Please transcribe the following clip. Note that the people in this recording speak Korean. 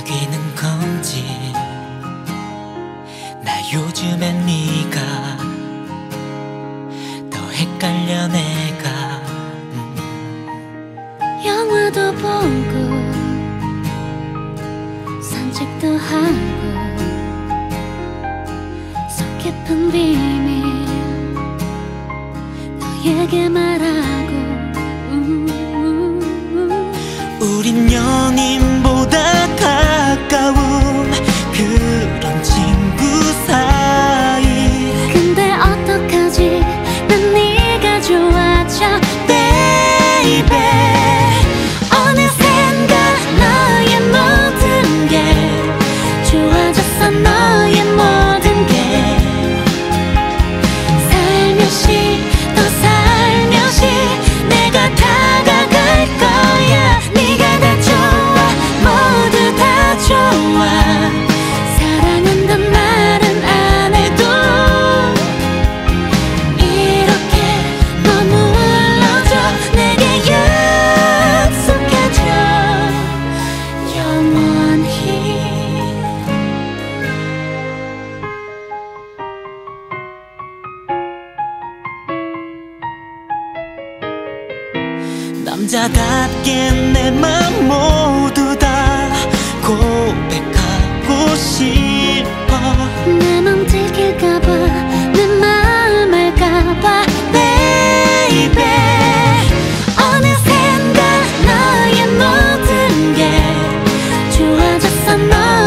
사귀는 건지 나 요즘엔 네가 더 헷갈려 내가. 영화도 보고 산책도 하고 속 깊은 비밀 너에게 말하고 우린 연인보다 가까운 그런 친구 사이. 근데 어떡하지 난 네가 좋아져 Baby 어느샌가 너의 모든 게 좋아졌어. 너의 모든 게 살며시 또 살며시 내가 다가갈 거야. 네가 다 좋아 모두 다 좋아. 사랑한단 말은 안 해도 이렇게 머물러줘. 내게 약속해줘 영원히. 남자답게 내 맘 모두 다 고백하고 싶어. 내 맘 들킬까봐 내 마음 알까봐 Baby 어느샌가 너의 모든 게 좋아졌어. 너